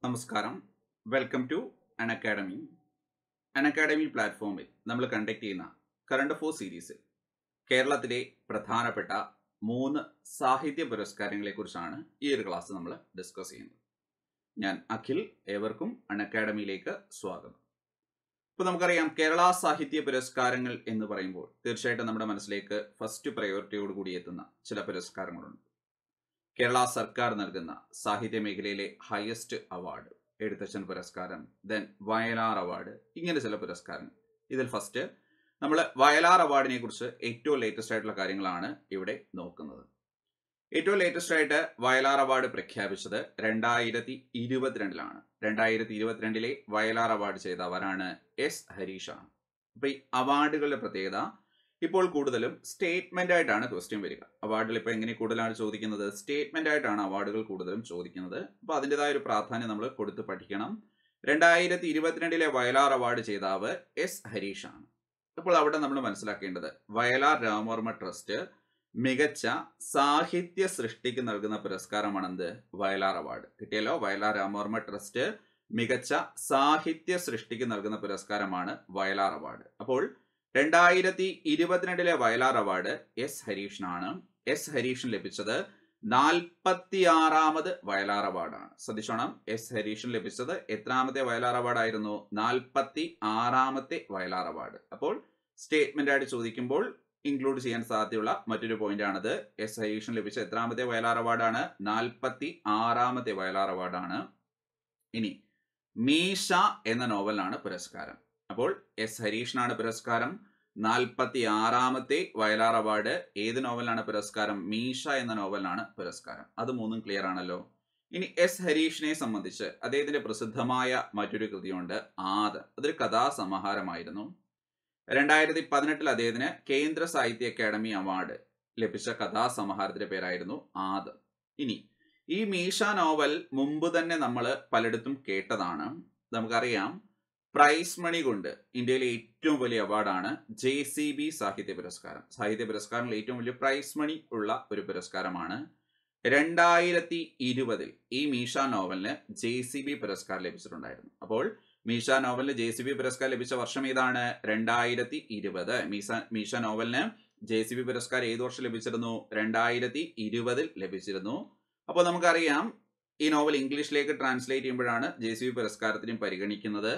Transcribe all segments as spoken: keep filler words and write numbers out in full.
നമസ്കാരം. Welcome to Unacademy. Unacademy പ്ലാറ്റ്ഫോമിൽ നമ്മൾ കണ്ടക്ട് ചെയ്യുന്ന കറണ്ട് അഫയേഴ്സ് സീരീസിൽ കേരളത്തിലെ പ്രധാനപ്പെട്ട മൂന്ന് സാഹിത്യ പുരസ്കാരങ്ങളെ കുറിച്ചാണ് ഈ ഒരു ക്ലാസ് നമ്മൾ ഡിസ്കസ് ചെയ്യുന്നത്. ഞാൻ അഖിൽ, ഏവർക്കും Unacademyയിലേക്ക് സ്വാഗതം. ഇപ്പോൾ നമുക്കറിയാം, കേരള സാഹിത്യ പുരസ്കാരങ്ങൾ എന്ന് പറയുമ്പോൾ തീർച്ചയായിട്ടും നമ്മുടെ മനസ്സിലേക്ക് ഫസ്റ്റ് പ്രയോറിറ്റിയോട് കൂടി എത്തുന്ന ചില പുരസ്കാരങ്ങളുണ്ട്. കേരള സർക്കാർ നൽകുന്ന സാഹിത്യ മേഖലയിലെ ഹയസ്റ്റ് അവാർഡ്, എഴുത്തച്ഛൻ പുരസ്കാരം, ദെൻ വയലാർ അവാർഡ്, ഇങ്ങനെ ചില പുരസ്കാരങ്ങൾ. ഇതിൽ ഫസ്റ്റ് നമ്മൾ വയലാർ അവാർഡിനെ കുറിച്ച് ഏറ്റവും ലേറ്റസ്റ്റ് ആയിട്ടുള്ള കാര്യങ്ങളാണ് ഇവിടെ നോക്കുന്നത്. ഏറ്റവും ലേറ്റസ്റ്റ് ആയിട്ട് വയലാർ അവാർഡ് പ്രഖ്യാപിച്ചത് രണ്ടായിരത്തി ഇരുപത്തിരണ്ടിലാണ്. രണ്ടായിരത്തി ഇരുപത്തിരണ്ടിലെ വയലാർ അവാർഡ് ചെയ്തവരാണ് എസ് ഹരീഷാണ്. അപ്പൊ ഈ അവാർഡുകളുടെ പ്രത്യേകത, ഇപ്പോൾ കൂടുതലും സ്റ്റേറ്റ്മെന്റ് ആയിട്ടാണ് ക്വസ്റ്റ്യൻ വരിക. അവാർഡിൽ ഇപ്പോൾ എങ്ങനെ കൂടുതലാണ് ചോദിക്കുന്നത്? സ്റ്റേറ്റ്മെന്റ് ആയിട്ടാണ് അവാർഡുകൾ കൂടുതലും ചോദിക്കുന്നത്. അപ്പോൾ അതിൻ്റെതായ ഒരു പ്രാധാന്യം നമ്മൾ കൊടുത്ത് പഠിക്കണം. രണ്ടായിരത്തി ഇരുപത്തിരണ്ടിലെ വയലാർ അവാർഡ് ജേതാവ് എസ് ഹരീഷാണ്. അപ്പോൾ അവിടെ നമ്മൾ മനസ്സിലാക്കേണ്ടത്, വയലാർ രാമവർമ്മ ട്രസ്റ്റ് മികച്ച സാഹിത്യ സൃഷ്ടിക്ക് നൽകുന്ന പുരസ്കാരമാണെന്ത്? വയലാർ അവാർഡ്. കിട്ടിയല്ലോ. വയലാർ രാമവർമ്മ ട്രസ്റ്റ് മികച്ച സാഹിത്യ സൃഷ്ടിക്ക് നൽകുന്ന പുരസ്കാരമാണ് വയലാർ അവാർഡ്. അപ്പോൾ രണ്ടായിരത്തി ഇരുപത്തിരണ്ടിലെ വയലാർ അവാർഡ് എസ് ഹരീഷിനാണ്. എസ് ഹരീഷിന് ലഭിച്ചത് നാൽപ്പത്തി ആറാമത് വയലാർ അവാർഡാണ്. ശ്രദ്ധിച്ചോണം, എസ് ഹരീഷിന് ലഭിച്ചത് എത്രാമത്തെ വയലാർ അവാർഡായിരുന്നു? നാൽപ്പത്തി ആറാമത്തെ വയലാർ അവാർഡ്. അപ്പോൾ സ്റ്റേറ്റ്മെന്റ് ആയിട്ട് ചോദിക്കുമ്പോൾ ഇൻക്ലൂഡ് ചെയ്യാൻ സാധ്യതയുള്ള മറ്റൊരു പോയിന്റ് ആണത്. എസ് ഹരീഷിന് ലഭിച്ച എത്രാമത്തെ വയലാർ അവാർഡാണ്? നാൽപ്പത്തി ആറാമത്തെ വയലാർ അവാർഡാണ്. ഇനി മീശ എന്ന നോവലിനാണ് പുരസ്കാരം. അപ്പോൾ എസ് ഹരീഷിനാണ് പുരസ്കാരം. നാൽപ്പത്തി ആറാമത്തെ വയലാർ അവാർഡ് ഏത് നോവലിനാണ് പുരസ്കാരം? മീശ എന്ന നോവലിനാണ് പുരസ്കാരം. അത് മൂന്നും ക്ലിയർ ആണല്ലോ. ഇനി എസ് ഹരീഷിനെ സംബന്ധിച്ച് അദ്ദേഹത്തിന്റെ പ്രസിദ്ധമായ മറ്റൊരു കൃതിയുണ്ട്, ആദം. അതൊരു കഥാസമാഹാരമായിരുന്നു. രണ്ടായിരത്തി പതിനെട്ടിൽ അദ്ദേഹത്തിന് കേന്ദ്ര സാഹിത്യ അക്കാദമി അവാർഡ് ലഭിച്ച കഥാസമാഹാരത്തിന്റെ പേരായിരുന്നു ആദം. ഇനി ഈ മീശ നോവൽ മുമ്പ് തന്നെ നമ്മൾ പലയിടത്തും കേട്ടതാണ്. നമുക്കറിയാം, പ്രൈസ് മണി കൊണ്ട് ഇന്ത്യയിലെ ഏറ്റവും വലിയ അവാർഡാണ് ജെ സി ബി സാഹിത്യ പുരസ്കാരം. സാഹിത്യ പുരസ്കാരങ്ങളിൽ ഏറ്റവും വലിയ പ്രൈസ് മണി ഉള്ള ഒരു പുരസ്കാരമാണ്. രണ്ടായിരത്തി ഇരുപതിൽ ഈ മീശ നോവലിന് ജെ സി ബി പുരസ്കാരം ലഭിച്ചിട്ടുണ്ടായിരുന്നു. അപ്പോൾ മീശ നോവലിന് ജെ സി ബി പുരസ്കാരം ലഭിച്ച വർഷം ഏതാണ്? രണ്ടായിരത്തി ഇരുപത്. മീശ മീശ നോവലിന് ജെ സി ബി പുരസ്കാരം ഏത് വർഷം ലഭിച്ചിരുന്നു? രണ്ടായിരത്തി ഇരുപതിൽ ലഭിച്ചിരുന്നു. അപ്പോൾ നമുക്കറിയാം, ഈ നോവൽ ഇംഗ്ലീഷിലേക്ക് ട്രാൻസ്ലേറ്റ് ചെയ്യുമ്പോഴാണ് ജെ സി ബി പുരസ്കാരത്തിനും പരിഗണിക്കുന്നത്.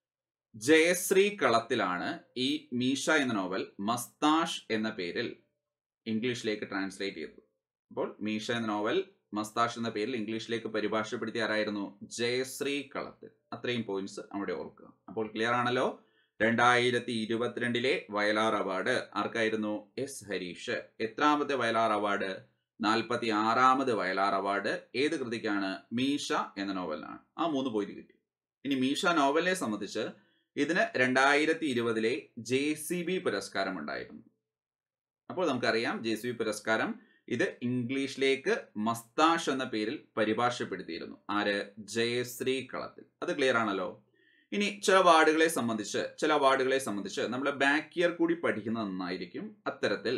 ജയശ്രീ കളത്തിലാണ് ഈ മീശ എന്ന നോവൽ മസ്താഷ് എന്ന പേരിൽ ഇംഗ്ലീഷിലേക്ക് ട്രാൻസ്ലേറ്റ് ചെയ്തത്. അപ്പോൾ മീശ എന്ന നോവൽ മസ്താഷ് എന്ന പേരിൽ ഇംഗ്ലീഷിലേക്ക് പരിഭാഷപ്പെടുത്തിയ ആരായിരുന്നു? ജയശ്രീ കളത്തിൽ. അത്രയും പോയിന്റ്സ് അവിടെ ഓർക്കുക. അപ്പോൾ ക്ലിയർ ആണല്ലോ. രണ്ടായിരത്തി ഇരുപത്തിരണ്ടിലെ വയലാർ അവാർഡ് ആർക്കായിരുന്നു? എസ് ഹരീഷ്. എത്രാമത്തെ വയലാർ അവാർഡ്? നാൽപ്പത്തി ആറാമത് വയലാർ അവാർഡ് ഏത് കൃതിക്കാണ്? മീശ എന്ന നോവലിനാണ്. ആ മൂന്ന് പോയിന്റ് കിട്ടി. ഇനി മീശ നോവലിനെ സംബന്ധിച്ച് ഇതിന് രണ്ടായിരത്തി ഇരുപതിലെ ജെ സി ബി പുരസ്കാരം ഉണ്ടായിരുന്നു. അപ്പോൾ നമുക്കറിയാം, ജെ സി ബി പുരസ്കാരം ഇത് ഇംഗ്ലീഷിലേക്ക് മസ്താഷ് എന്ന പേരിൽ പരിഭാഷപ്പെടുത്തിയിരുന്നു. ആര്? ജയശ്രീ കളത്തിൽ. അത് ക്ലിയർ ആണല്ലോ. ഇനി ചില അവാർഡുകളെ സംബന്ധിച്ച് ചില അവാർഡുകളെ സംബന്ധിച്ച് നമ്മൾ ബാക്ക് ഇയർ കൂടി പഠിക്കുന്നത് നന്നായിരിക്കും. അത്തരത്തിൽ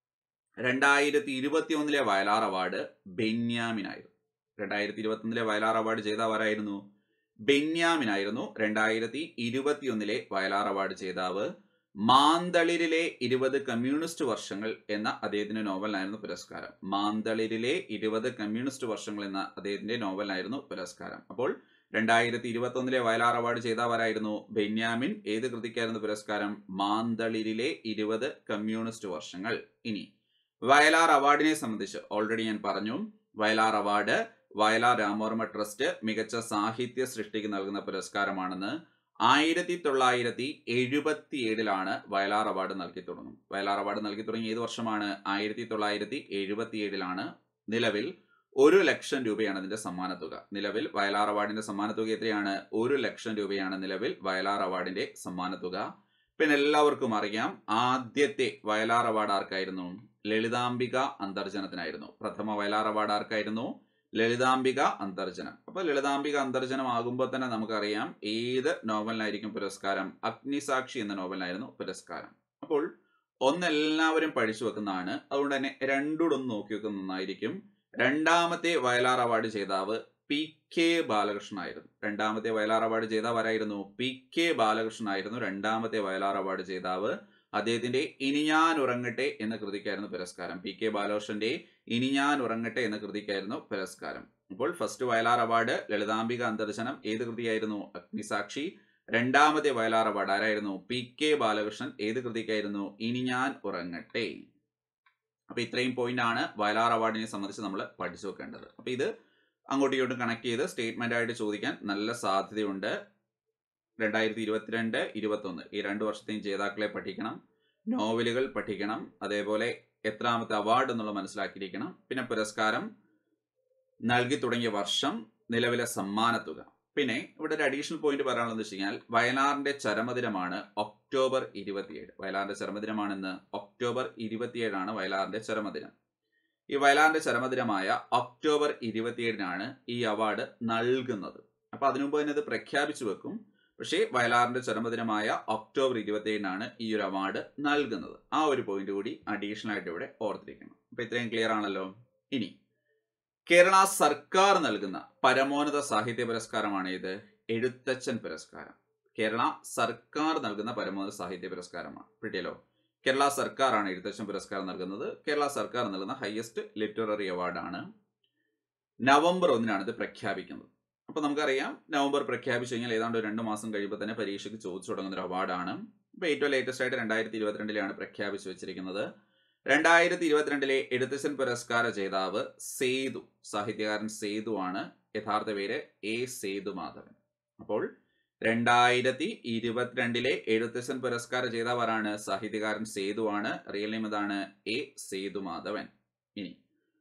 രണ്ടായിരത്തി ഇരുപത്തി ഒന്നിലെ വയലാർ അവാർഡ് ബെന്യാമിനായിരുന്നു. രണ്ടായിരത്തി ഇരുപത്തി ഒന്നിലെ വയലാർ അവാർഡ് ജേതാവാരായിരുന്നു? ബെന്യാമിനായിരുന്നു. രണ്ടായിരത്തി ഇരുപത്തി ഒന്നിലെ വയലാർ അവാർഡ് ജേതാവ്. മാന്തളിരിലെ ഇരുപത് കമ്മ്യൂണിസ്റ്റ് വർഷങ്ങൾ എന്ന അദ്ദേഹത്തിന്റെ നോവലിനായിരുന്നു പുരസ്കാരം. മാന്തളിരിലെ ഇരുപത് കമ്മ്യൂണിസ്റ്റ് വർഷങ്ങൾ എന്ന അദ്ദേഹത്തിന്റെ നോവലിനായിരുന്നു പുരസ്കാരം. അപ്പോൾ രണ്ടായിരത്തി ഇരുപത്തി ഒന്നിലെ വയലാർ അവാർഡ് ജേതാവാരായിരുന്നു? ബെന്യാമിൻ. ഏത് കൃതിക്കായിരുന്നു പുരസ്കാരം? മാന്തളിരിലെ ഇരുപത് കമ്മ്യൂണിസ്റ്റ് വർഷങ്ങൾ. ഇനി വയലാർ അവാർഡിനെ സംബന്ധിച്ച് ഓൾറെഡി ഞാൻ പറഞ്ഞു. വയലാർ അവാർഡ് വയലാർ രാമവർമ്മ ട്രസ്റ്റ് മികച്ച സാഹിത്യ സൃഷ്ടിക്ക് നൽകുന്ന പുരസ്കാരമാണെന്ന്. ആയിരത്തി തൊള്ളായിരത്തി എഴുപത്തി ഏഴിലാണ് വയലാർ അവാർഡ് നൽകി തുടങ്ങും. വയലാർ അവാർഡ് നൽകി തുടങ്ങിയ ഏത് വർഷമാണ്? ആയിരത്തി തൊള്ളായിരത്തി എഴുപത്തി ഏഴിലാണ്. നിലവിൽ ഒരു ലക്ഷം രൂപയാണ് അതിന്റെ സമ്മാനത്തുക. നിലവിൽ വയലാർ അവാർഡിന്റെ സമ്മാനത്തുക എത്രയാണ്? ഒരു ലക്ഷം രൂപയാണ് നിലവിൽ വയലാർ അവാർഡിന്റെ സമ്മാനത്തുക. പിന്നെ എല്ലാവർക്കും അറിയാം, ആദ്യത്തെ വയലാർ അവാർഡ് ആർക്കായിരുന്നു? ലളിതാംബിക അന്തർജനത്തിനായിരുന്നു. പ്രഥമ വയലാർ അവാർഡ് ആർക്കായിരുന്നു? ലളിതാംബിക അന്തർജനം. അപ്പൊ ലളിതാംബിക അന്തർജനം ആകുമ്പോൾ തന്നെ നമുക്കറിയാം ഏത് നോവലിനായിരിക്കും പുരസ്കാരം? അഗ്നിസാക്ഷി എന്ന നോവലിനായിരുന്നു പുരസ്കാരം. അപ്പോൾ ഒന്ന് എല്ലാവരും പഠിച്ചു വെക്കുന്നതാണ്. അതുകൊണ്ട് തന്നെ രണ്ടൂടെ ഒന്ന് നോക്കി വെക്കുന്ന നന്നായിരിക്കും. രണ്ടാമത്തെ വയലാർ അവാർഡ് ജേതാവ് പി കെ ബാലകൃഷ്ണൻ ആയിരുന്നു. രണ്ടാമത്തെ വയലാർ അവാർഡ് ജേതാവ് ആരായിരുന്നു? പി കെ ബാലകൃഷ്ണൻ ആയിരുന്നു രണ്ടാമത്തെ വയലാർ അവാർഡ് ജേതാവ്. അദ്ദേഹത്തിന്റെ ഇനി ഞാൻ ഉറങ്ങട്ടെ എന്ന കൃതിക്കായിരുന്നു പുരസ്കാരം. പി കെ ബാലകൃഷ്ണന്റെ ഇനി ഞാൻ ഉറങ്ങട്ടെ എന്ന കൃതിക്കായിരുന്നു പുരസ്കാരം. അപ്പോൾ ഫസ്റ്റ് വയലാർ അവാർഡ് ലളിതാംബിക അന്തർജനം ഏത് കൃതിയായിരുന്നു? അഗ്നിസാക്ഷി. രണ്ടാമത്തെ വയലാർ അവാർഡ് ആരായിരുന്നു? P K Balakrishnan. ഏത് കൃതിക്കായിരുന്നു? ഇനി ഞാൻ ഉറങ്ങട്ടെ. അപ്പൊ ഇത്രയും പോയിന്റ് ആണ് വയലാർ അവാർഡിനെ സംബന്ധിച്ച് നമ്മൾ പഠിച്ചു വെക്കേണ്ടത്. അപ്പൊ ഇത് അങ്ങോട്ടും ഇങ്ങോട്ടും കണക്ട് ചെയ്ത് സ്റ്റേറ്റ്മെന്റ് ആയിട്ട് ചോദിക്കാൻ നല്ല സാധ്യതയുണ്ട്. രണ്ടായിരത്തി ഇരുപത്തിരണ്ട് ഇരുപത്തി ഒന്ന് ഈ രണ്ട് വർഷത്തെയും ജേതാക്കളെ പഠിക്കണം, നോവലുകൾ പഠിക്കണം, അതേപോലെ എത്രാമത്തെ അവാർഡ് എന്നുള്ള മനസ്സിലാക്കിയിരിക്കണം, പിന്നെ പുരസ്കാരം നൽകി തുടങ്ങിയ വർഷം, നിലവിലെ സമ്മാനത്തുക. പിന്നെ ഇവിടെ ഒരു അഡീഷണൽ പോയിന്റ് പറയാനുള്ളത് വെച്ച് കഴിഞ്ഞാൽ വയലാറിന്റെ ചരമദിനമാണ് ഒക്ടോബർ ഇരുപത്തിയേഴ്. വയലാറിന്റെ ചരമദിനമാണെന്ന് ഒക്ടോബർ ഇരുപത്തിയേഴാണ് വയലാറിന്റെ ചരമദിനം. ഈ വയലാറിന്റെ ചരമദിനമായ ഒക്ടോബർ ഇരുപത്തിയേഴിനാണ് ഈ അവാർഡ് നൽകുന്നത്. അപ്പൊ അതിനുമുമ്പ് തന്നെ ഇത് പ്രഖ്യാപിച്ചു വെക്കും. പക്ഷേ വയലാറിന്റെ ചരമദിനമായ ഒക്ടോബർ ഇരുപത്തിയേഴിനാണ് ഈ ഒരു അവാർഡ് നൽകുന്നത്. ആ ഒരു പോയിന്റ് കൂടി അഡീഷണൽ ആയിട്ട് ഇവിടെ ഓർത്തിരിക്കണം. അപ്പൊ ഇത്രയും ക്ലിയർ ആണല്ലോ. ഇനി കേരള സർക്കാർ നൽകുന്ന പരമോന്നത സാഹിത്യ പുരസ്കാരമാണ് ഇത് എഴുത്തച്ഛൻ പുരസ്കാരം. കേരള സർക്കാർ നൽകുന്ന പരമോന്നത സാഹിത്യ പുരസ്കാരമാണ്. കിട്ടിയല്ലോ. കേരള സർക്കാരാണ് എഴുത്തച്ഛൻ പുരസ്കാരം നൽകുന്നത്. കേരള സർക്കാർ നൽകുന്ന ഹയസ്റ്റ് ലിറ്റററി അവാർഡാണ്. നവംബർ ഒന്നിനാണ് ഇത് പ്രഖ്യാപിക്കുന്നത്. അപ്പൊ നമുക്കറിയാം നവംബർ പ്രഖ്യാപിച്ചു കഴിഞ്ഞാൽ ഏതാണ്ട് രണ്ട് മാസം കഴിയുമ്പോൾ തന്നെ പരീക്ഷയ്ക്ക് ചോദിച്ചു തുടങ്ങുന്ന ഒരു അവാർഡാണ്. ഇപ്പൊ ഏറ്റവും ലേറ്റസ്റ്റ് ആയിട്ട് രണ്ടായിരത്തി ഇരുപത്തിരണ്ടിലാണ് പ്രഖ്യാപിച്ചു വെച്ചിരിക്കുന്നത്. രണ്ടായിരത്തി ഇരുപത്തിരണ്ടിലെ എഴുത്തച്ഛൻ പുരസ്കാര ജേതാവ് സേതു, സാഹിത്യകാരൻ സേതു ആണ്. യഥാർത്ഥ പേര് എ സേതുമാധവൻ. അപ്പോൾ രണ്ടായിരത്തി ഇരുപത്തിരണ്ടിലെ എഴുത്തച്ഛൻ പുരസ്കാര ജേതാവ് ആരാണ്? സാഹിത്യകാരൻ സേതു ആണ്. റിയൽ നെയിം ഇതാണ് എ സേതുമാധവൻ. ഇനി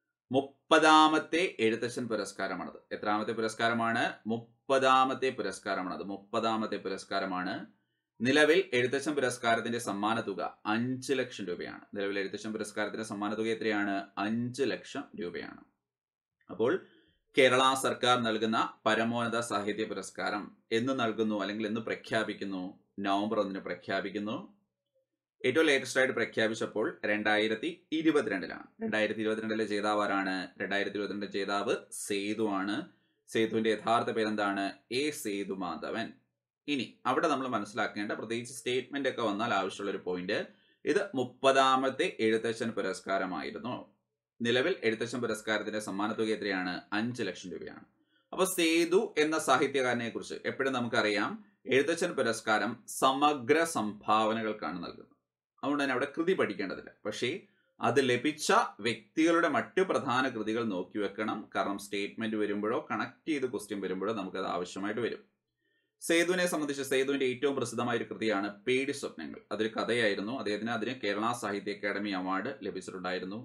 മുപ്പതാമത്തെ എഴുത്തച്ഛൻ പുരസ്കാരമാണത്. എത്രാമത്തെ പുരസ്കാരമാണ്? മുപ്പതാമത്തെ പുരസ്കാരമാണത്. മുപ്പതാമത്തെ പുരസ്കാരമാണ്. നിലവിൽ എഴുത്തച്ഛൻ പുരസ്കാരത്തിന്റെ സമ്മാന തുക അഞ്ച് ലക്ഷം രൂപയാണ്. നിലവിൽ എഴുത്തച്ഛൻ പുരസ്കാരത്തിന്റെ സമ്മാന തുക എത്രയാണ്? അഞ്ച് ലക്ഷം രൂപയാണ്. അപ്പോൾ കേരള സർക്കാർ നൽകുന്ന പരമോന്നത സാഹിത്യ പുരസ്കാരം എന്ന് നൽകുന്നു അല്ലെങ്കിൽ എന്ന് പ്രഖ്യാപിക്കുന്നു? നവംബർ ഒന്നിന് പ്രഖ്യാപിക്കുന്നു. ഏറ്റവും ലേറ്റസ്റ്റ് ആയിട്ട് പ്രഖ്യാപിച്ചപ്പോൾ രണ്ടായിരത്തി ഇരുപത്തിരണ്ടിലാണ്. രണ്ടായിരത്തി ഇരുപത്തിരണ്ടിലെ ജേതാവ് ആരാണ്? രണ്ടായിരത്തി ഇരുപത്തിരണ്ടിലെ ജേതാവ് സേതു ആണ്. സേതുവിന്റെ യഥാർത്ഥ പേരെന്താണ്? എ സേതുമാധവൻ. ഇനി അവിടെ നമ്മൾ മനസ്സിലാക്കേണ്ട പ്രത്യേകിച്ച് സ്റ്റേറ്റ്മെന്റ് ഒക്കെ വന്നാൽ ആവശ്യമുള്ള ഒരു പോയിന്റ്, ഇത് മുപ്പതാമത്തെ എഴുത്തച്ഛൻ പുരസ്കാരമായിരുന്നു. നിലവിൽ എഴുത്തച്ഛൻ പുരസ്കാരത്തിന്റെ സമ്മാന തുക എത്രയാണ്? അഞ്ച് ലക്ഷം രൂപയാണ്. അപ്പൊ സേതു എന്ന സാഹിത്യകാരനെ കുറിച്ച് എപ്പോഴും നമുക്കറിയാം എഴുത്തച്ഛൻ പുരസ്കാരം സമഗ്ര സംഭാവനകൾക്കാണ് നൽകുന്നത്. അതുകൊണ്ട് തന്നെ അവിടെ കൃതി പഠിക്കേണ്ടതില്ല. പക്ഷേ അത് ലഭിച്ച വ്യക്തികളുടെ മറ്റു പ്രധാന കൃതികൾ നോക്കി വെക്കണം. കാരണം സ്റ്റേറ്റ്മെന്റ് വരുമ്പോഴോ കണക്ട് ചെയ്ത് ക്വസ്റ്റ്യൻ വരുമ്പോഴോ നമുക്കത് ആവശ്യമായിട്ട് വരും. സേതുവിനെ സംബന്ധിച്ച് സേതുവിന്റെ ഏറ്റവും പ്രസിദ്ധമായ ഒരു കൃതിയാണ് പേടി സ്വപ്നങ്ങൾ. അതൊരു കഥയായിരുന്നു. അദ്ദേഹത്തിന് അതിന് കേരള സാഹിത്യ അക്കാദമി അവാർഡ് ലഭിച്ചിട്ടുണ്ടായിരുന്നു.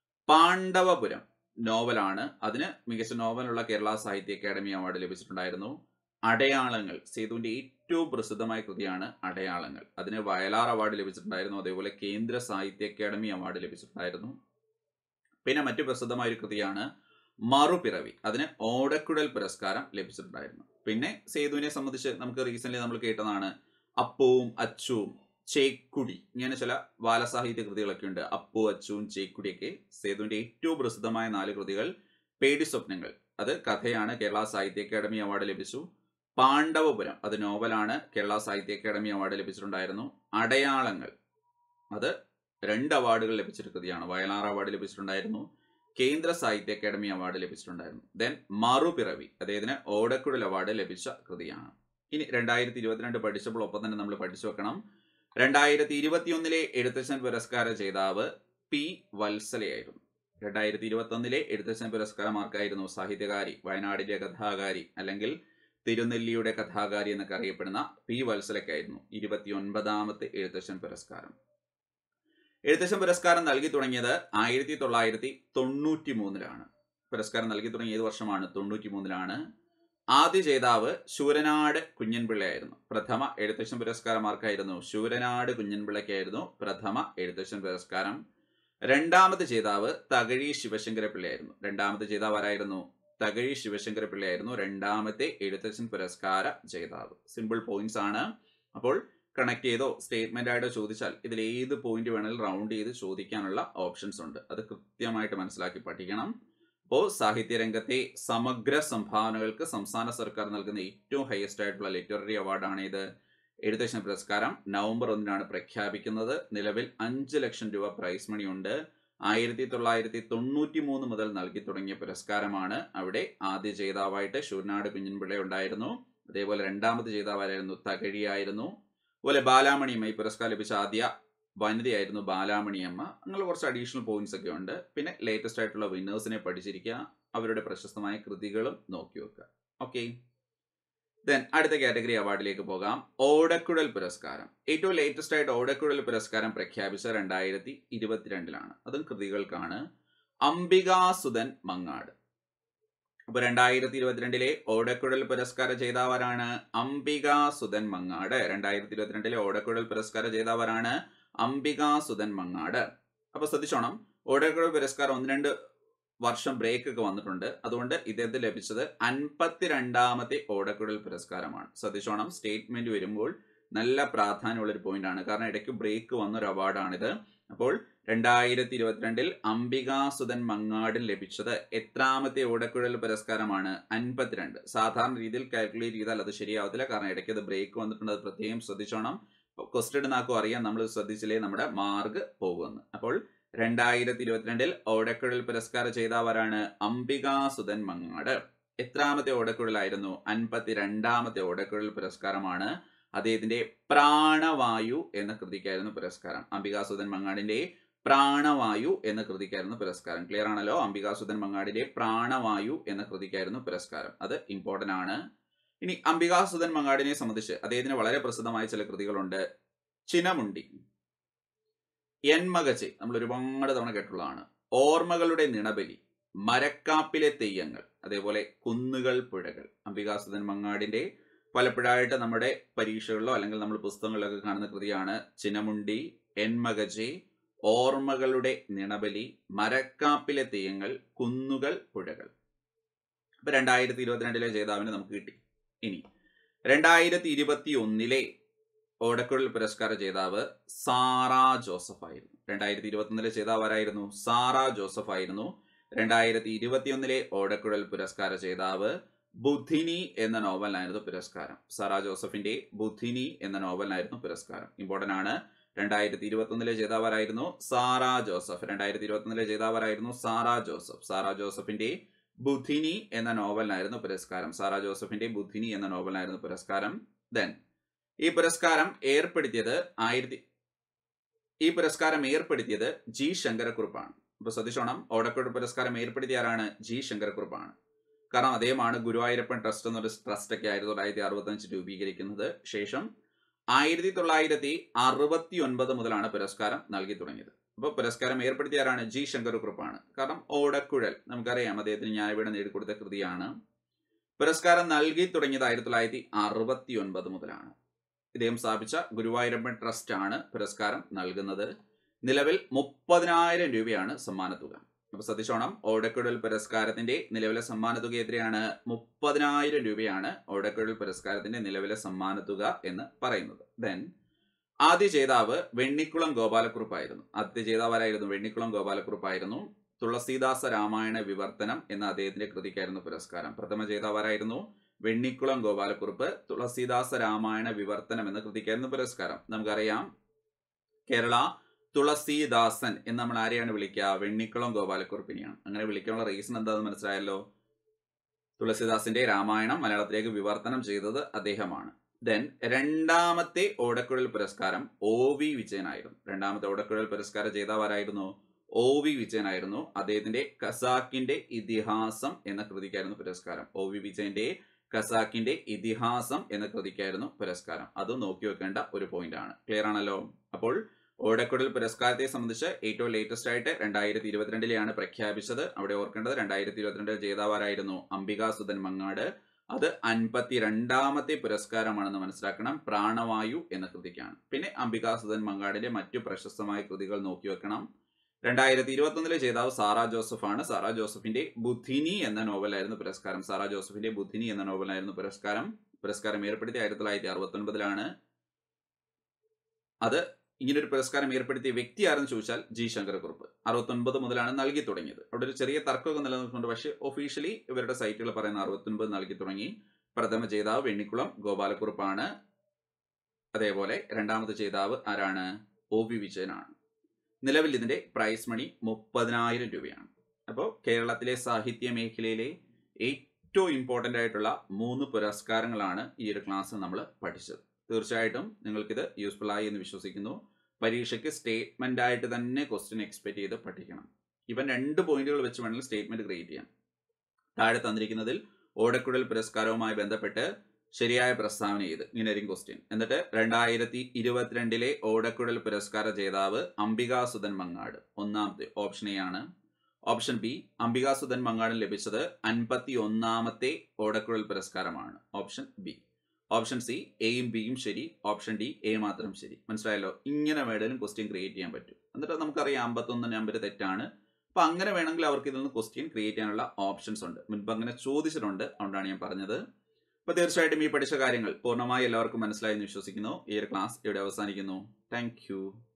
പാണ്ഡവപുരം നോവലാണ്. അതിന് മികച്ച നോവലുള്ള കേരള സാഹിത്യ അക്കാദമി അവാർഡ് ലഭിച്ചിട്ടുണ്ടായിരുന്നു. അടയാളങ്ങൾ സേതുവിന്റെ ഏറ്റവും പ്രസിദ്ധമായ കൃതിയാണ് അടയാളങ്ങൾ. അതിന് വയലാർ അവാർഡ് ലഭിച്ചിട്ടുണ്ടായിരുന്നു. അതേപോലെ കേന്ദ്ര സാഹിത്യ അക്കാദമി അവാർഡ് ലഭിച്ചിട്ടുണ്ടായിരുന്നു. പിന്നെ മറ്റു പ്രസിദ്ധമായ ഒരു കൃതിയാണ് മറുപിറവി. അതിന് ഓടക്കുഴൽ പുരസ്കാരം ലഭിച്ചിട്ടുണ്ടായിരുന്നു. പിന്നെ സേതുവിനെ സംബന്ധിച്ച് നമുക്ക് റീസെന്റ് നമ്മൾ കേട്ടതാണ് അപ്പുവും അച്ചുവും ചേക്കുടി, ഇങ്ങനെ ചില ബാലസാഹിത്യ കൃതികളൊക്കെ ഉണ്ട്. അപ്പു, അച്ചുവും ചേക്കുടിയൊക്കെ. സേതുവിന്റെ ഏറ്റവും പ്രസിദ്ധമായ നാല് കൃതികൾ പേടി സ്വപ്നങ്ങൾ, അത് കഥയാണ്, കേരള സാഹിത്യ അക്കാദമി അവാർഡ് ലഭിച്ചു. പാണ്ഡവപുരം അത് നോവലാണ്, കേരള സാഹിത്യ അക്കാദമി അവാർഡ് ലഭിച്ചിട്ടുണ്ടായിരുന്നു. അടയാളങ്ങൾ അത് രണ്ട് അവാർഡുകൾ ലഭിച്ചൊരു കൃതിയാണ്. വയലാർ അവാർഡ് ലഭിച്ചിട്ടുണ്ടായിരുന്നു, കേന്ദ്ര സാഹിത്യ അക്കാദമി അവാർഡ് ലഭിച്ചിട്ടുണ്ടായിരുന്നു. ദെൻ മറുപിറവി അദ്ദേഹത്തിന് ഓടക്കുഴൽ അവാർഡ് ലഭിച്ച കൃതിയാണ്. ഇനി രണ്ടായിരത്തി ഇരുപത്തിരണ്ട് പഠിച്ചപ്പോൾ ഒപ്പം തന്നെ നമ്മൾ പഠിച്ചു വെക്കണം, രണ്ടായിരത്തി ഇരുപത്തി ഒന്നിലെ എഴുത്തച്ഛൻ പുരസ്കാര ജേതാവ് പി വത്സലയായിരുന്നു. രണ്ടായിരത്തി ഇരുപത്തി ഒന്നിലെ എഴുത്തച്ഛൻ പുരസ്കാരം ആർക്കായിരുന്നു? സാഹിത്യകാരി, വയനാടിന്റെ കഥാകാരി അല്ലെങ്കിൽ തിരുനെല്ലിയുടെ കഥാകാരി എന്നൊക്കെ അറിയപ്പെടുന്ന പി വത്സലയ്ക്കായിരുന്നു ഇരുപത്തി ഒൻപതാമത്തെ എഴുത്തച്ഛൻ പുരസ്കാരം. എഴുത്തച്ഛൻ പുരസ്കാരം നൽകി തുടങ്ങിയത് ആയിരത്തി തൊള്ളായിരത്തി തൊണ്ണൂറ്റി മൂന്നിലാണ്. പുരസ്കാരം നൽകി തുടങ്ങിയ ഏത് വർഷമാണ്? തൊണ്ണൂറ്റി മൂന്നിലാണ്. ആദ്യ ജേതാവ് ശൂരനാട് കുഞ്ഞൻപിള്ളയായിരുന്നു. പ്രഥമ എഴുത്തച്ഛൻ പുരസ്കാരം ആർക്കായിരുന്നു? ശൂരനാട് കുഞ്ഞൻപിള്ളയ്ക്കായിരുന്നു പ്രഥമ എഴുത്തച്ഛൻ പുരസ്കാരം. രണ്ടാമത്തെ ജേതാവ് തകഴി ശിവശങ്കര പിള്ളയായിരുന്നു. രണ്ടാമത്തെ ജേതാവ് ആരായിരുന്നു? തകഴി ശിവശങ്കര പിള്ളയായിരുന്നു രണ്ടാമത്തെ എഴുത്തച്ഛൻ പുരസ്കാര ജേതാവ്. സിമ്പിൾ പോയിന്റ്സ് ആണ്. അപ്പോൾ കണക്ട് ചെയ്തോ സ്റ്റേറ്റ്മെന്റ് ആയിട്ടോ ചോദിച്ചാൽ ഇതിൽ ഏത് പോയിന്റ് വേണമെങ്കിലും റൗണ്ട് ചെയ്ത് ചോദിക്കാനുള്ള ഓപ്ഷൻസ് ഉണ്ട്. അത് കൃത്യമായിട്ട് മനസ്സിലാക്കി പഠിക്കണം. അപ്പോൾ സാഹിത്യരംഗത്തെ സമഗ്ര സംഭാവനകൾക്ക് സംസ്ഥാന സർക്കാർ നൽകുന്ന ഏറ്റവും ഹയസ്റ്റ് ആയിട്ടുള്ള ലിറ്റററി അവാർഡാണ് ഇത് എഴുത്തച്ഛൻ പുരസ്കാരം. നവംബർ ഒന്നിനാണ് പ്രഖ്യാപിക്കുന്നത്. നിലവിൽ അഞ്ച് ലക്ഷം രൂപ പ്രൈസ് മണി ഉണ്ട്. ആയിരത്തി തൊള്ളായിരത്തി തൊണ്ണൂറ്റി മൂന്ന് മുതൽ നൽകി തുടങ്ങിയ പുരസ്കാരമാണ്. അവിടെ ആദ്യ ജേതാവായിട്ട് ശൂർനാട് കുഞ്ഞൻപിള്ള ഉണ്ടായിരുന്നു. അതേപോലെ രണ്ടാമത് ജേതാവായിരുന്നു തകഴിയായിരുന്നു. അതുപോലെ ബാലാമണിയമ്മ, ഈ പുരസ്കാരം ലഭിച്ച ആദ്യ വനിതയായിരുന്നു ബാലാമണിയമ്മ. അങ്ങനെ കുറച്ച് അഡീഷണൽ പോയിന്റ്സ് ഒക്കെ ഉണ്ട്. പിന്നെ ലേറ്റസ്റ്റ് ആയിട്ടുള്ള വിന്നേഴ്സിനെ പഠിച്ചിരിക്കുക, അവരുടെ പ്രശസ്തമായ കൃതികളും നോക്കി വെക്കുക. ഓക്കെ, ദെൻ അടുത്ത കാറ്റഗറി അവാർഡിലേക്ക് പോകാം. ഓടക്കുഴൽ പുരസ്കാരം. ഏറ്റവും ലേറ്റസ്റ്റ് ആയിട്ട് ഓടക്കുഴൽ പുരസ്കാരം പ്രഖ്യാപിച്ച രണ്ടായിരത്തി ഇരുപത്തിരണ്ടിലാണ്. അതും കൃതികൾക്കാണ്. അംബികാസുധൻ മങ്ങാട്. അപ്പൊ രണ്ടായിരത്തി ഇരുപത്തിരണ്ടിലെ ഓടക്കുഴൽ പുരസ്കാര ജേതാവരാണ് അംബികാസുധൻ മങ്ങാട്. രണ്ടായിരത്തി ഇരുപത്തിരണ്ടിലെ ഓടക്കുഴൽ പുരസ്കാര ജേതാവരാണ് അംബികാസുധൻ മങ്ങാട്. അപ്പൊ ശ്രദ്ധിച്ചോണം, ഓടക്കുഴൽ പുരസ്കാരം ഒന്ന് രണ്ട് വർഷം ബ്രേക്ക് ഒക്കെ വന്നിട്ടുണ്ട്. അതുകൊണ്ട് ഇദ്ദേഹത്തിന് ലഭിച്ചത് അൻപത്തിരണ്ടാമത്തെ ഓടക്കുഴൽ പുരസ്കാരമാണ്. ശ്രദ്ധിച്ചോണം, സ്റ്റേറ്റ്മെന്റ് വരുമ്പോൾ നല്ല പ്രാധാന്യമുള്ള ഒരു പോയിന്റ് ആണ്. കാരണം ഇടയ്ക്ക് ബ്രേക്ക് വന്നൊരു അവാർഡാണിത്. അപ്പോൾ രണ്ടായിരത്തി ഇരുപത്തിരണ്ടിൽ അംബികാസുധൻ മങ്ങാടിന് ലഭിച്ചത് എത്രാമത്തെ ഓടക്കുഴൽ പുരസ്കാരമാണ്? അൻപത്തിരണ്ട്. സാധാരണ രീതിയിൽ കാൽക്കുലേറ്റ് ചെയ്താൽ അത് ശരിയാവത്തില്ല, കാരണം ഇടയ്ക്ക് അത് ബ്രേക്ക് വന്നിട്ടുണ്ട്. അത് പ്രത്യേകം ശ്രദ്ധിച്ചോണം. ക്വസ്റ്റ്യൻ നാക്കും അറിയാം, നമ്മൾ ശ്രദ്ധിച്ചില്ലേ നമ്മുടെ മാർക്ക് പോകുമെന്ന്. അപ്പോൾ രണ്ടായിരത്തി ഇരുപത്തിരണ്ടിൽ ഓടക്കുഴൽ പുരസ്കാര ജേതാവരാണ് അംബികാസുധൻ മങ്ങാട്. എത്രാമത്തെ ഓടക്കുഴലായിരുന്നു? അൻപത്തിരണ്ടാമത്തെ ഓടക്കുഴൽ പുരസ്കാരമാണ്. അദ്ദേഹത്തിന്റെ പ്രാണവായു എന്ന കൃതിക്കായിരുന്നു പുരസ്കാരം. അംബികാസുധൻ മങ്ങാടിന്റെ പ്രാണവായു എന്ന കൃതിക്കായിരുന്നു പുരസ്കാരം. ക്ലിയർ ആണല്ലോ? അംബികാസുധൻ മങ്ങാടിന്റെ പ്രാണവായു എന്ന കൃതിക്കായിരുന്നു പുരസ്കാരം. അത് ഇമ്പോർട്ടന്റ് ആണ്. ഇനി അംബികാസുധൻ മങ്ങാടിനെ സംബന്ധിച്ച് അദ്ദേഹത്തിന് വളരെ പ്രസിദ്ധമായ ചില കൃതികളുണ്ട്. ചിനമുണ്ടി, എൻമകച്ച്, നമ്മൾ ഒരുപാട് തവണ കേട്ടുള്ളതാണ്. ഓർമ്മകളുടെ നിണബലി, മരക്കാപ്പിലെ തെയ്യങ്ങൾ, അതേപോലെ കുന്നുകൾ പുഴകൾ. അംബികാസുധൻ മങ്ങാടിന്റെ പലപ്പോഴായിട്ട് നമ്മുടെ പരീക്ഷകളിലോ അല്ലെങ്കിൽ നമ്മൾ പുസ്തകങ്ങളിലൊക്കെ കാണുന്ന കൃതിയാണ് ചിനമുണ്ടി, എൻമകജെ, ഓർമ്മകളുടെ നിണബലി, മരക്കാപ്പിലെ തെയ്യങ്ങൾ, കുന്നുകൾ പുഴകൾ. അപ്പൊ രണ്ടായിരത്തി ഇരുപത്തിരണ്ടിലെ ജേതാവിനെ നമുക്ക് കിട്ടി. ഇനി രണ്ടായിരത്തി ഇരുപത്തി ഒന്നിലെ ഓടക്കുഴൽ പുരസ്കാര ജേതാവ് സാറാ ജോസഫ് ആയിരുന്നു. രണ്ടായിരത്തി ഇരുപത്തി ഒന്നിലെ ജേതാവ് ആരായിരുന്നു? സാറാ ജോസഫ് ആയിരുന്നു. രണ്ടായിരത്തി ഇരുപത്തി ഒന്നിലെ ഓടക്കുഴൽ പുരസ്കാര ജേതാവ് ബുദ്ധിനി എന്ന നോവലിനായിരുന്നു പുരസ്കാരം. സാറാ ജോസഫിന്റെ ബുദ്ധിനി എന്ന നോവലിനായിരുന്നു പുരസ്കാരം. ഇമ്പോർട്ടന്റ് ആണ്. രണ്ടായിരത്തി ഇരുപത്തി ഒന്നിലെ ജേതാവരായിരുന്നു സാറാ ജോസഫ്. രണ്ടായിരത്തി ഇരുപത്തി ഒന്നിലെ ജേതാവരായിരുന്നു സാറാ ജോസഫ്. സാറാ ജോസഫിന്റെ ബുദ്ധിനി എന്ന നോവലിനായിരുന്നു പുരസ്കാരം. സാറാ ജോസഫിന്റെ ബുദ്ധിനി എന്ന നോവലിനായിരുന്നു പുരസ്കാരം. ദെൻ ഈ പുരസ്കാരം ഏർപ്പെടുത്തിയത് ആയിരത്തി ഈ പുരസ്കാരം ഏർപ്പെടുത്തിയത് ജി ശങ്കരക്കുറുപ്പാണ്. അപ്പൊ ശ്രദ്ധിച്ചോണം, ഓടക്കുഴൽ പുരസ്കാരം ഏർപ്പെടുത്തിയ ആരാണ്? ജി ശങ്കരക്കുറുപ്പാണ്. കാരണം അദ്ദേഹമാണ് ഗുരുവായൂരപ്പൻ ട്രസ്റ്റ് എന്നൊരു ട്രസ്റ്റ് ഒക്കെ ആയിരത്തി തൊള്ളായിരത്തി അറുപത്തി അഞ്ച് രൂപീകരിക്കുന്നത്. ശേഷം ആയിരത്തി തൊള്ളായിരത്തി അറുപത്തി ഒൻപത് മുതലാണ് പുരസ്കാരം നൽകി തുടങ്ങിയത്. അപ്പൊ പുരസ്കാരം ഏർപ്പെടുത്തിയ ആരാണ്? ജി ശങ്കരക്കുറുപ്പാണ്. കാരണം ഓടക്കുഴൽ നമുക്കറിയാം, അദ്ദേഹത്തിന് ജ്ഞാനപീഠം നേടിക്കൊടുത്ത കൃതിയാണ്. പുരസ്കാരം നൽകി തുടങ്ങിയത് ആയിരത്തി തൊള്ളായിരത്തി അറുപത്തി ഒൻപത് മുതലാണ്. ഇദ്ദേഹം സ്ഥാപിച്ച ഗുരുവായൂരപ്പൻ ട്രസ്റ്റ് ആണ് പുരസ്കാരം നൽകുന്നത്. നിലവിൽ മുപ്പതിനായിരം രൂപയാണ് സമ്മാനത്തുക. അപ്പൊ ശ്രദ്ധിച്ചോണം, ഓടക്കുഴൽ പുരസ്കാരത്തിന്റെ നിലവിലെ സമ്മാനത്തുക എത്രയാണ്? മുപ്പതിനായിരം രൂപയാണ് ഓടക്കുഴൽ പുരസ്കാരത്തിന്റെ നിലവിലെ സമ്മാനത്തുക എന്ന് പറയുന്നത്. ദെൻ ആദ്യ ജേതാവ് വെണ്ണിക്കുളം ഗോപാലക്കുറുപ്പായിരുന്നു. ആദ്യ ജേതാവാരായിരുന്നു? വെണ്ണിക്കുളം ഗോപാലക്കുറുപ്പായിരുന്നു. തുളസീദാസ രാമായണ വിവർത്തനം എന്ന അദ്ദേഹത്തിന്റെ കൃതിക്കായിരുന്നു പുരസ്കാരം. പ്രഥമ ജേതാവാരായിരുന്നു? വെണ്ണിക്കുളം ഗോപാലക്കുറുപ്പ്. തുളസീദാസ രാമായണ വിവർത്തനം എന്ന കൃതിക്കായിരുന്നു പുരസ്കാരം. നമുക്കറിയാം, കേരള തുളസീദാസൻ എന്ന് നമ്മൾ ആരെയാണ് വിളിക്കുക? വെണ്ണിക്കുളം ഗോപാലക്കുറുപ്പിനെയാണ്. അങ്ങനെ വിളിക്കാനുള്ള റീസൺ എന്താണെന്ന് മനസ്സിലായല്ലോ. തുളസീദാസിന്റെ രാമായണം മലയാളത്തിലേക്ക് വിവർത്തനം ചെയ്തത് അദ്ദേഹമാണ്. ദെൻ രണ്ടാമത്തെ ഓടക്കുഴൽ പുരസ്കാരം ഒ വി വിജയനായിരുന്നു. രണ്ടാമത്തെ ഓടക്കുഴൽ പുരസ്കാര ജേതാവാരായിരുന്നു? O V വിജയനായിരുന്നു. അദ്ദേഹത്തിന്റെ ഖസാക്കിന്റെ ഇതിഹാസം എന്ന കൃതിക്കായിരുന്നു പുരസ്കാരം. ഒ വി വിജയന്റെ ഖസാക്കിന്റെ ഇതിഹാസം എന്ന കൃതിക്കായിരുന്നു പുരസ്കാരം. അതും നോക്കി വെക്കേണ്ട ഒരു പോയിന്റ് ആണ്. ക്ലിയർ ആണല്ലോ? അപ്പോൾ ഓടക്കുഴൽ പുരസ്കാരത്തെ സംബന്ധിച്ച് ഏറ്റവും ലേറ്റസ്റ്റ് ആയിട്ട് രണ്ടായിരത്തി ഇരുപത്തിരണ്ടിലെയാണ് പ്രഖ്യാപിച്ചത്. അവിടെ ഓർക്കേണ്ടത് രണ്ടായിരത്തി ഇരുപത്തിരണ്ടിൽ ജേതാവാരായിരുന്നു അംബികാസുധൻ മങ്ങാട്. അത് അൻപത്തിരണ്ടാമത്തെ പുരസ്കാരമാണെന്ന് മനസ്സിലാക്കണം. പ്രാണവായു എന്ന കൃതിക്കാണ്. പിന്നെ അംബികാസുധൻ മങ്ങാടിന്റെ മറ്റു പ്രശസ്തമായ കൃതികൾ നോക്കി വെക്കണം. രണ്ടായിരത്തി ഇരുപത്തി ഒന്നിലെ ജേതാവ് സാറാ ജോസഫ് ആണ്. സാറാ ജോസഫിന്റെ ബുദ്ധിനി എന്ന നോവലായിരുന്നു പുരസ്കാരം. സാറാ ജോസഫിന്റെ ബുദ്ധിനി എന്ന നോവലായിരുന്നു പുരസ്കാരം. പുരസ്കാരം ഏർപ്പെടുത്തി ആയിരത്തി തൊള്ളായിരത്തി അറുപത്തി ഒൻപതിലാണ്. അത് ഇങ്ങനൊരു പുരസ്കാരം ഏർപ്പെടുത്തിയ വ്യക്തി ആരെന്ന് ചോദിച്ചാൽ ജി ശങ്കരക്കുറുപ്പ്. അറുപത്തൊൻപത് മുതലാണ് നൽകി തുടങ്ങിയത്. അവിടെ ഒരു ചെറിയ തർക്കമൊക്കെ നിലനിൽക്കുന്നുണ്ട്. പക്ഷേ ഒഫീഷ്യലി ഇവരുടെ സൈറ്റുകൾ പറയുന്ന അറുപത്തൊൻപത് നൽകി തുടങ്ങി. പ്രഥമ ജേതാവ് വെണ്ണിക്കുളം ഗോപാലക്കുറുപ്പാണ്. അതേപോലെ രണ്ടാമത്തെ ജേതാവ് ആരാണ്? ഒ വി വിജയനാണ്. നിലവിൽ ഇതിന്റെ പ്രൈസ് മണി മുപ്പതിനായിരം രൂപയാണ്. അപ്പോൾ കേരളത്തിലെ സാഹിത്യ മേഖലയിലെ ഏറ്റവും ഇമ്പോർട്ടൻ്റ് ആയിട്ടുള്ള മൂന്ന് പുരസ്കാരങ്ങളാണ് ഈ ഒരു ക്ലാസ് നമ്മൾ പഠിച്ചത്. തീർച്ചയായിട്ടും നിങ്ങൾക്കിത് യൂസ്ഫുൾ ആയി എന്ന് വിശ്വസിക്കുന്നു. പരീക്ഷയ്ക്ക് സ്റ്റേറ്റ്മെന്റ് ആയിട്ട് തന്നെ ക്വസ്റ്റ്യൻ എക്സ്പെക്ട് ചെയ്ത് പഠിക്കണം. ഇവൻ രണ്ട് പോയിന്റുകൾ വെച്ച് വേണമെങ്കിൽ സ്റ്റേറ്റ്മെന്റ് ക്രിയേറ്റ് ചെയ്യാം. താഴെ തന്നിരിക്കുന്നതിൽ ഓടക്കുഴൽ പുരസ്കാരവുമായി ബന്ധപ്പെട്ട് ശരിയായ പ്രസ്താവന ചെയ്ത് ഇങ്ങനെയായിരിക്കും ക്വസ്റ്റ്യൻ. എന്നിട്ട് രണ്ടായിരത്തി ഇരുപത്തിരണ്ടിലെ ഓടക്കുഴൽ പുരസ്കാര ജേതാവ് അംബികാസുധൻ മങ്ങാട്. ഒന്നാമത്തെ ഓപ്ഷൻ എ ആണ്. ഓപ്ഷൻ ബി, അംബികാസുധൻ മങ്ങാടിന് ലഭിച്ചത് അൻപത്തി ഒന്നാമത്തെ ഓടക്കുഴൽ പുരസ്കാരമാണ്. Option B. ഓപ്ഷൻ സി, എയും ബിയും ശരി. ഓപ്ഷൻ ഡി, എ മാത്രം ശരി. മനസ്സിലായല്ലോ? ഇങ്ങനെ വേണമെങ്കിലും ക്വസ്റ്റ്യൻ ക്രിയേറ്റ് ചെയ്യാൻ പറ്റും. എന്നിട്ട് നമുക്കറിയാം അമ്പത്തൊന്ന് നമ്പർ തെറ്റാണ്. അപ്പൊ അങ്ങനെ വേണമെങ്കിൽ അവർക്ക് ഇതിൽ നിന്ന് ക്വസ്റ്റ്യൻ ക്രിയേറ്റ് ചെയ്യാനുള്ള ഓപ്ഷൻസ് ഉണ്ട്. മുൻപ് അങ്ങനെ ചോദിച്ചിട്ടുണ്ട്, അതുകൊണ്ടാണ് ഞാൻ പറഞ്ഞത്. അപ്പൊ തീർച്ചയായിട്ടും ഈ പഠിച്ച കാര്യങ്ങൾ പൂർണ്ണമായി എല്ലാവർക്കും മനസ്സിലായി എന്ന് വിശ്വസിക്കുന്നു. ഈ ഒരു ക്ലാസ് ഇവിടെ അവസാനിക്കുന്നു. താങ്ക്